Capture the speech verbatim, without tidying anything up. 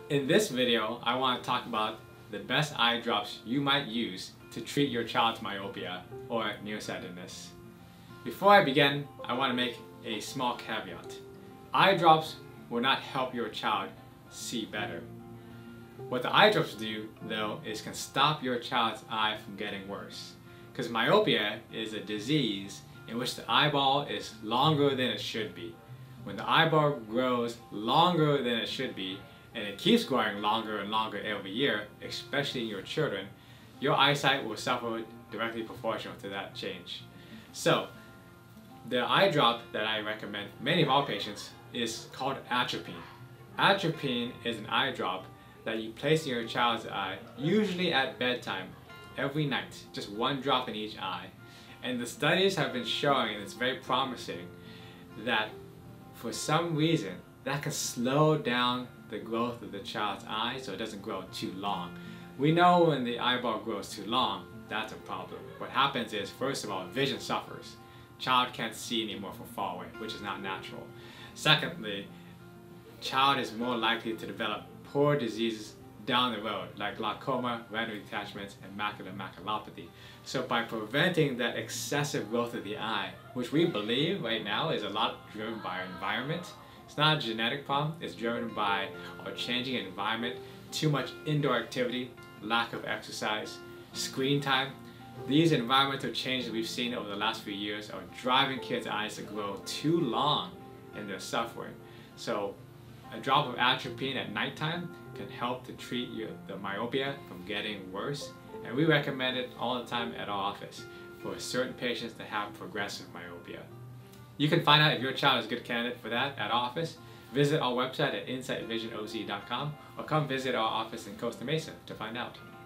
In this video, I want to talk about the best eye drops you might use to treat your child's myopia or nearsightedness. Before I begin, I want to make a small caveat. Eye drops will not help your child see better. What the eye drops do, though, is can stop your child's eye from getting worse. Because myopia is a disease in which the eyeball is longer than it should be. When the eyeball grows longer than it should be, and it keeps growing longer and longer every year, especially in your children, your eyesight will suffer directly proportional to that change. So, the eye drop that I recommend for many of our patients is called Atropine. Atropine is an eye drop that you place in your child's eye, usually at bedtime, every night, just one drop in each eye. And the studies have been showing, and it's very promising, that for some reason that can slow down the growth of the child's eye so it doesn't grow too long. We know when the eyeball grows too long, that's a problem. What happens is, first of all, vision suffers. Child can't see anymore from far away, which is not natural. Secondly, child is more likely to develop poor diseases down the road, like glaucoma, retinal detachments, and macular maculopathy. So by preventing that excessive growth of the eye, which we believe right now is a lot driven by our environment, it's not a genetic problem, it's driven by our changing environment, too much indoor activity, lack of exercise, screen time. These environmental changes we've seen over the last few years are driving kids' eyes to grow too long, and they're suffering. So a drop of atropine at nighttime can help to treat your, the myopia from getting worse, and we recommend it all the time at our office for certain patients that have progressive myopia. You can find out if your child is a good candidate for that at our office. Visit our website at insight vision o c dot com or come visit our office in Costa Mesa to find out.